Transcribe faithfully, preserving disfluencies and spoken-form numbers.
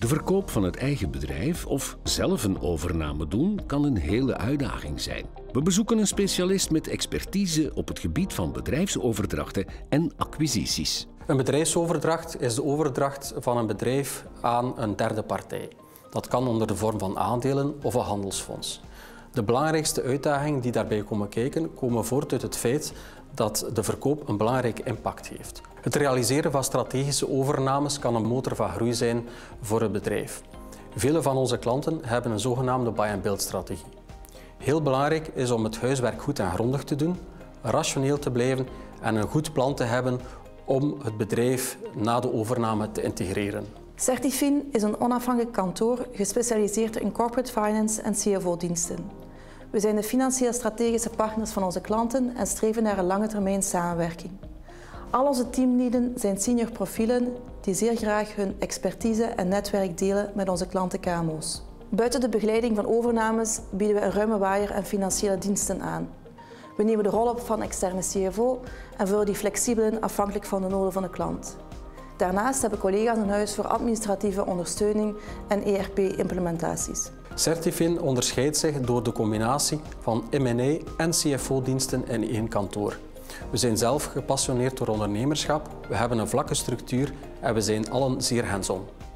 De verkoop van het eigen bedrijf of zelf een overname doen kan een hele uitdaging zijn. We bezoeken een specialist met expertise op het gebied van bedrijfsoverdrachten en acquisities. Een bedrijfsoverdracht is de overdracht van een bedrijf aan een derde partij. Dat kan onder de vorm van aandelen of een handelsfonds. De belangrijkste uitdagingen die daarbij komen kijken, komen voort uit het feit dat de verkoop een belangrijke impact heeft. Het realiseren van strategische overnames kan een motor van groei zijn voor het bedrijf. Vele van onze klanten hebben een zogenaamde buy-and-build-strategie. Heel belangrijk is om het huiswerk goed en grondig te doen, rationeel te blijven en een goed plan te hebben om het bedrijf na de overname te integreren. Certifin is een onafhankelijk kantoor gespecialiseerd in corporate finance en C F O-diensten. We zijn de financieel strategische partners van onze klanten en streven naar een lange termijn samenwerking. Al onze teamleden zijn senior profielen die zeer graag hun expertise en netwerk delen met onze klanten K M O's. Buiten de begeleiding van overnames bieden we een ruime waaier aan financiële diensten aan. We nemen de rol op van externe C F O en vullen die flexibel in afhankelijk van de noden van de klant. Daarnaast hebben collega's in huis voor administratieve ondersteuning en E R P-implementaties. Certifin onderscheidt zich door de combinatie van M en A en C F O-diensten in één kantoor. We zijn zelf gepassioneerd door ondernemerschap, we hebben een vlakke structuur en we zijn allen zeer hands-on.